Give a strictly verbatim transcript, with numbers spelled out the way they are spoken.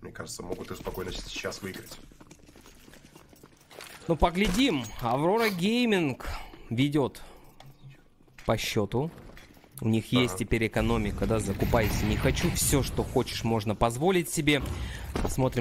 Мне кажется, могут и спокойно сейчас выиграть. Ну, поглядим. Аврора Гейминг ведет по счету. У них есть Ага. теперь экономика, да, закупайся. Не хочу, все, что хочешь, можно позволить себе. Посмотрим.